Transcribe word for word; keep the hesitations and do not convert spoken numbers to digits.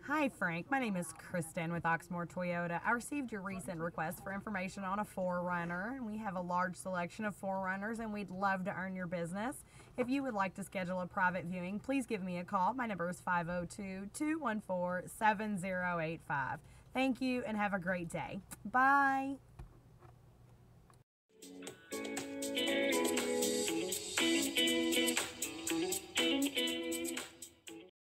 Hi Frank, my name is Kristen with Oxmoor Toyota. I received your recent request for information on a four runner, and we have a large selection of four runners, and we'd love to earn your business. If you would like to schedule a private viewing, please give me a call. My number is five oh two, two one four, seven oh eight five. Thank you and have a great day. Bye.